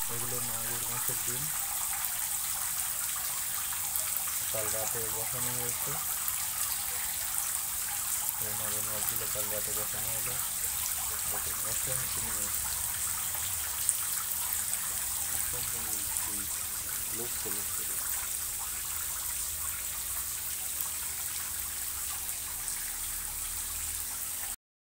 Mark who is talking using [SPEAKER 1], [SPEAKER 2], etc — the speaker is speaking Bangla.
[SPEAKER 1] এগুলো মাগুর মাছের ডিম কাল রাতে বসানো হয়েছে। এই মাগুর মাছগুলো কাল রাতে বসানো হলো। দেখুন অসংখ্য নিয়ে
[SPEAKER 2] লোক ছিল